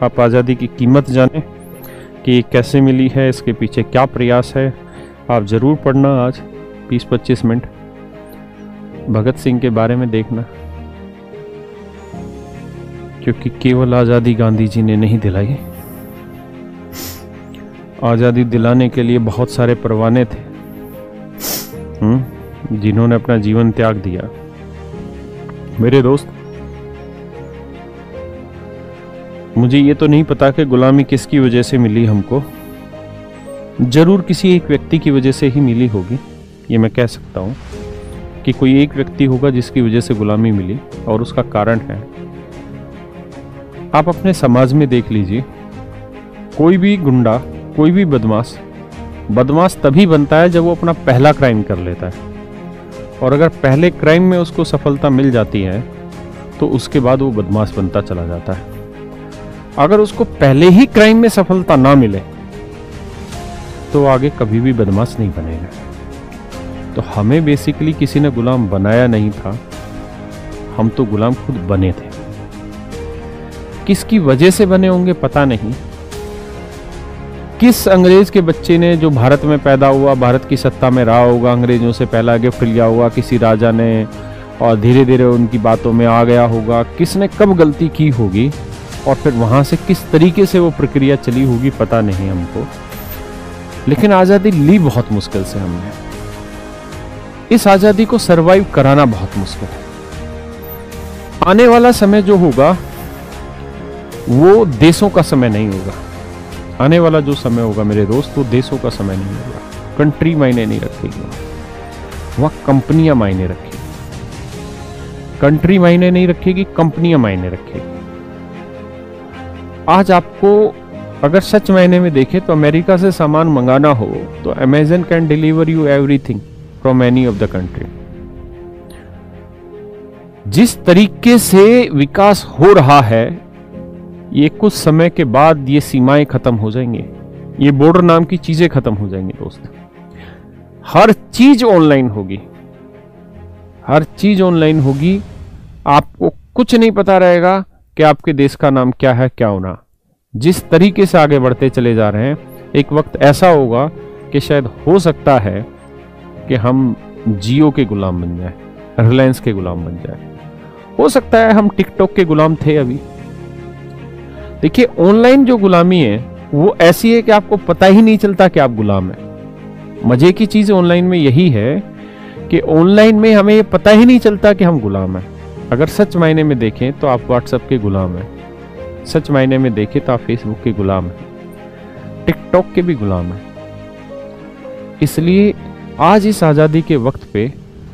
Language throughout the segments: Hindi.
आप आज़ादी की कीमत जानें कि कैसे मिली है, इसके पीछे क्या प्रयास है। आप ज़रूर पढ़ना आज 20-25 मिनट भगत सिंह के बारे में देखना, क्योंकि केवल आज़ादी गांधी जी ने नहीं दिलाई, आज़ादी दिलाने के लिए बहुत सारे परवाने थे जिन्होंने अपना जीवन त्याग दिया। मेरे दोस्त, मुझे ये तो नहीं पता कि गुलामी किसकी वजह से मिली हमको, जरूर किसी एक व्यक्ति की वजह से ही मिली होगी। ये मैं कह सकता हूँ कि कोई एक व्यक्ति होगा जिसकी वजह से गुलामी मिली, और उसका कारण है, आप अपने समाज में देख लीजिए, कोई भी गुंडा, कोई भी बदमाश तभी बनता है जब वो अपना पहला क्राइम कर लेता है, और अगर पहले क्राइम में उसको सफलता मिल जाती है तो उसके बाद वो बदमाश बनता चला जाता है। अगर उसको पहले ही क्राइम में सफलता ना मिले तो आगे कभी भी बदमाश नहीं बनेगा। तो हमें बेसिकली किसी ने गुलाम बनाया नहीं था, हम तो गुलाम खुद बने थे। किसकी वजह से बने होंगे पता नहीं, किस अंग्रेज के बच्चे ने जो भारत में पैदा हुआ, भारत की सत्ता में रहा होगा, अंग्रेजों से पहला गिफ्ट लिया होगा किसी राजा ने, और धीरे धीरे उनकी बातों में आ गया होगा, किसने कब गलती की होगी, और फिर वहां से किस तरीके से वो प्रक्रिया चली होगी पता नहीं हमको। लेकिन आज़ादी ली बहुत मुश्किल से हमने, इस आज़ादी को सरवाइव कराना बहुत मुश्किल है। आने वाला समय जो होगा वो देशों का समय नहीं होगा। आने वाला जो समय होगा मेरे दोस्त, वो देशों का समय नहीं होगा। कंट्री मायने नहीं रखेगी, वह कंपनियां मायने रखेगी। कंट्री मायने नहीं रखेगी, कंपनियां मायने रखेगी। आज आपको अगर सच मायने में देखें तो अमेरिका से सामान मंगाना हो तो Amazon can deliver you everything from any of the country. जिस तरीके से विकास हो रहा है, ये कुछ समय के बाद ये सीमाएं खत्म हो जाएंगी, ये बॉर्डर नाम की चीजें खत्म हो जाएंगी दोस्त। हर चीज ऑनलाइन होगी, हर चीज ऑनलाइन होगी। आपको कुछ नहीं पता रहेगा कि आपके देश का नाम क्या है, क्या होना। जिस तरीके से आगे बढ़ते चले जा रहे हैं, एक वक्त ऐसा होगा कि शायद हो सकता है कि हम जियो के गुलाम बन जाए, रिलायंस के गुलाम बन जाए। हो सकता है हम टिकटॉक के गुलाम थे अभी। देखिए, ऑनलाइन जो गुलामी है वो ऐसी है कि आपको पता ही नहीं चलता कि आप गुलाम हैं। मजे की चीज ऑनलाइन में यही है कि ऑनलाइन में हमें ये पता ही नहीं चलता कि हम गुलाम हैं। अगर सच मायने में देखें तो आप व्हाट्सएप के गुलाम हैं, सच मायने में देखें तो आप फेसबुक के गुलाम हैं, टिकटॉक के भी गुलाम हैं। इसलिए आज इस आजादी के वक्त पे,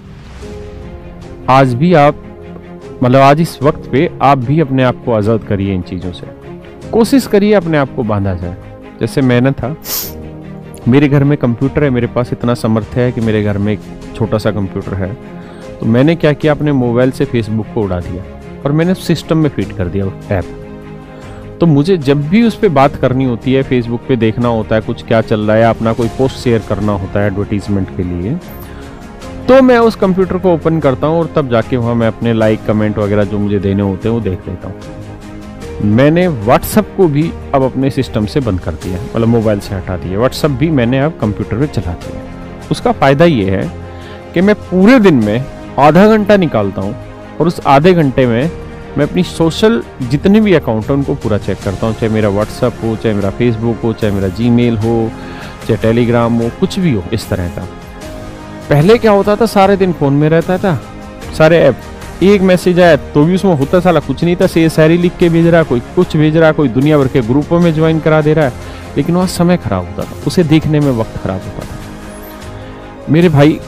आज भी आप आज इस वक्त पे आप भी अपने आप को आजाद करिए इन चीजों से। कोशिश करिए अपने आप को बांधा जाए। जैसे मैंने था, मेरे घर में कंप्यूटर है, मेरे पास इतना सामर्थ्य है कि मेरे घर में एक छोटा सा कंप्यूटर है, तो मैंने क्या किया, अपने मोबाइल से फेसबुक को उड़ा दिया और मैंने सिस्टम में फीड कर दिया ऐप। तो मुझे जब भी उस पर बात करनी होती है, फेसबुक पे देखना होता है कुछ क्या चल रहा है, अपना कोई पोस्ट शेयर करना होता है एडवर्टीजमेंट के लिए, तो मैं उस कंप्यूटर को ओपन करता हूँ और तब जाके वहाँ मैं अपने लाइक कमेंट वगैरह जो मुझे देने होते हैं वो देख लेता हूँ। मैंने व्हाट्सएप को भी अब अपने सिस्टम से बंद कर दिया, मतलब मोबाइल से हटा दिया। व्हाट्सएप भी मैंने अब कंप्यूटर पे चला दिया। उसका फ़ायदा ये है कि मैं पूरे दिन में आधा घंटा निकालता हूँ और उस आधे घंटे में मैं अपनी सोशल जितने भी अकाउंट हैं उनको पूरा चेक करता हूँ, चाहे मेरा व्हाट्सएप हो, चाहे मेरा फेसबुक हो, चाहे मेरा जीमेल हो, चाहे टेलीग्राम हो, कुछ भी हो इस तरह का। पहले क्या होता था, सारे दिन फ़ोन में रहता था, सारे ऐप, एक मैसेज आया तो भी उसमें होता साला कुछ नहीं था, से शायरी लिख के भेज रहा, कोई कुछ भेज रहा, कोई दुनिया भर के ग्रुपों में ज्वाइन करा दे रहा है, लेकिन वहाँ समय खराब होता था, उसे देखने में वक्त खराब होता था। मेरे भाई,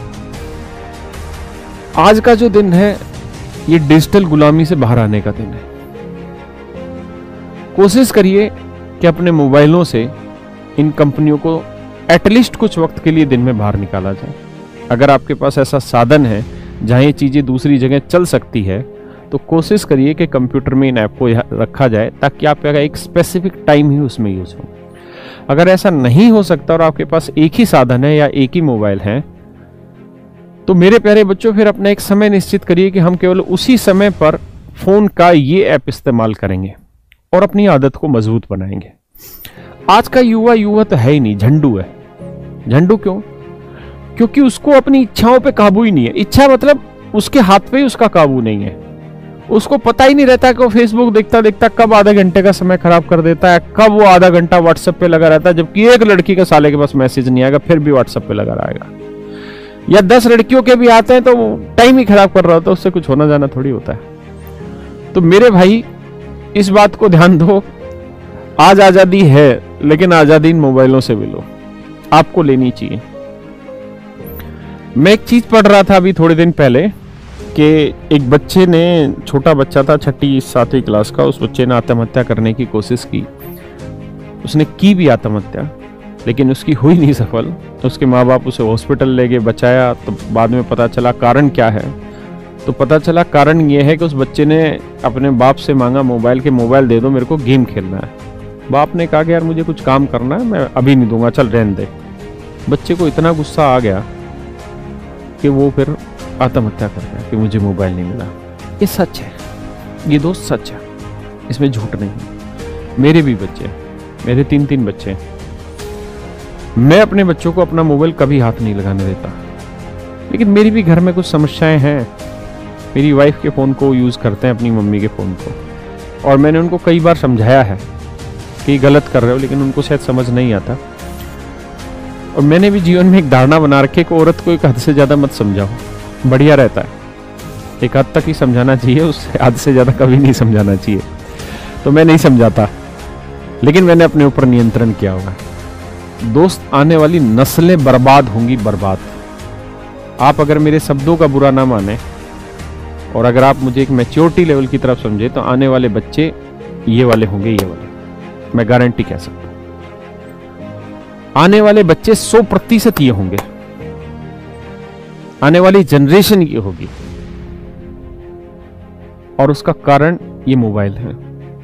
आज का जो दिन है ये डिजिटल गुलामी से बाहर आने का दिन है। कोशिश करिए कि अपने मोबाइलों से इन कंपनियों को एटलीस्ट कुछ वक्त के लिए दिन में बाहर निकाला जाए। अगर आपके पास ऐसा साधन है जहां ये चीजें दूसरी जगह चल सकती है, तो कोशिश करिए कि कंप्यूटर में इन ऐप को रखा जाए ताकि आपका एक स्पेसिफिक टाइम ही उसमें यूज हो। अगर ऐसा नहीं हो सकता और आपके पास एक ही साधन है या एक ही मोबाइल है, तो मेरे प्यारे बच्चों, फिर अपना एक समय निश्चित करिए कि हम केवल उसी समय पर फोन का ये ऐप इस्तेमाल करेंगे। और अपनी आदत को मजबूत बनाएंगे। आज का युवा युवा तो है ही नहीं, झंडू है। झंडू क्यों? क्योंकि उसको अपनी इच्छाओं पे काबू ही नहीं है। इच्छा मतलब उसके हाथ पे ही उसका काबू नहीं है। उसको पता ही नहीं रहता कि वो फेसबुक देखता देखता कब आधे घंटे का समय खराब कर देता है, कब वो आधा घंटा व्हाट्सएप पे लगा रहता है, जबकि एक लड़की का साले के पास मैसेज नहीं आएगा फिर भी व्हाट्सएप पे लगा रहेगा। या 10 लड़कियों के भी आते हैं तो वो टाइम ही खराब कर रहा होता है, उससे कुछ होना जाना थोड़ी होता है। तो मेरे भाई इस बात को ध्यान दो, आज आजादी है लेकिन आजादी इन मोबाइलों से भी लो, आपको लेनी चाहिए। मैं एक चीज पढ़ रहा था अभी थोड़े दिन पहले कि एक बच्चे ने, छोटा बच्चा था 6ठी 7वीं क्लास का, उस बच्चे ने आत्महत्या करने की कोशिश की। उसने की भी आत्महत्या, लेकिन उसकी हुई नहीं सफल। उसके माँ बाप उसे हॉस्पिटल ले गए, बचाया, तो बाद में पता चला कारण क्या है। तो पता चला कारण ये है कि उस बच्चे ने अपने बाप से मांगा मोबाइल, के मोबाइल दे दो मेरे को गेम खेलना है। बाप ने कहा कि यार मुझे कुछ काम करना है, मैं अभी नहीं दूंगा, चल रहने दे। बच्चे को इतना गुस्सा आ गया कि वो फिर आत्महत्या कर गया कि मुझे मोबाइल नहीं मिला। ये सच है, ये दोस्त सच है, इसमें झूठ नहीं है। मेरे भी बच्चे, मेरे 3 बच्चे हैं। मैं अपने बच्चों को अपना मोबाइल कभी हाथ नहीं लगाने देता, लेकिन मेरी भी घर में कुछ समस्याएं हैं। मेरी वाइफ के फ़ोन को यूज़ करते हैं, अपनी मम्मी के फ़ोन को, और मैंने उनको कई बार समझाया है कि गलत कर रहे हो, लेकिन उनको शायद समझ नहीं आता। और मैंने भी जीवन में एक धारणा बना रखी कि औरत को एक हद से ज़्यादा मत समझाओ, बढ़िया रहता है। एक हद तक ही समझाना चाहिए, उससे हद से ज़्यादा कभी नहीं समझाना चाहिए। तो मैं नहीं समझाता, लेकिन मैंने अपने ऊपर नियंत्रण किया होगा। दोस्त, आने वाली नस्लें बर्बाद होंगी, बर्बाद। आप अगर मेरे शब्दों का बुरा ना माने और अगर आप मुझे एक मैच्योरिटी लेवल की तरफ समझे, तो आने वाले बच्चे ये वाले होंगे, ये वाले, मैं गारंटी कह सकता हूं। आने वाले बच्चे 100% ये होंगे, आने वाली जनरेशन ये होगी, और उसका कारण ये मोबाइल है।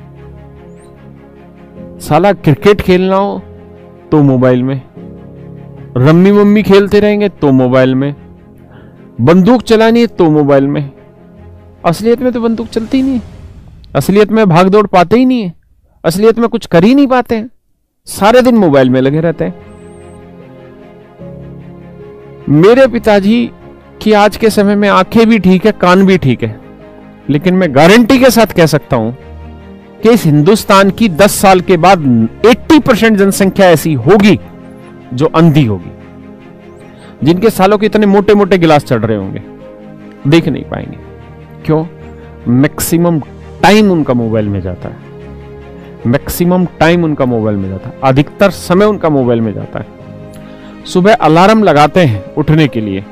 साला क्रिकेट खेलना हो तो मोबाइल में, रम्मी मम्मी खेलते रहेंगे तो मोबाइल में, बंदूक चलानी है तो मोबाइल में। असलियत में तो बंदूक चलती ही नहीं, असलियत में भाग दौड़ पाते ही नहीं है, असलियत में कुछ कर ही नहीं पाते हैं, सारे दिन मोबाइल में लगे रहते हैं। मेरे पिताजी की आज के समय में आंखें भी ठीक है, कान भी ठीक है, लेकिन मैं गारंटी के साथ कह सकता हूं कि इस हिंदुस्तान की 10 साल के बाद 80% जनसंख्या ऐसी होगी जो अंधी होगी, जिनके सालों के इतने मोटे मोटे गिलास चढ़ रहे होंगे, देख नहीं पाएंगे। क्यों? मैक्सिमम टाइम उनका मोबाइल में जाता है, मैक्सिमम टाइम उनका मोबाइल में जाता है, अधिकतर समय उनका मोबाइल में जाता है। सुबह अलार्म लगाते हैं उठने के लिए,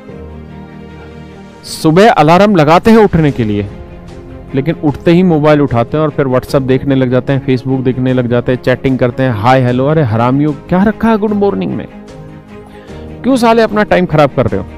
सुबह अलार्म लगाते हैं उठने के लिए, लेकिन उठते ही मोबाइल उठाते हैं और फिर व्हाट्सएप देखने लग जाते हैं, फेसबुक देखने लग जाते हैं, चैटिंग करते हैं, हाय हेलो। अरे हरामियों, क्या रखा है गुड मॉर्निंग में? क्यों साले अपना टाइम खराब कर रहे हो?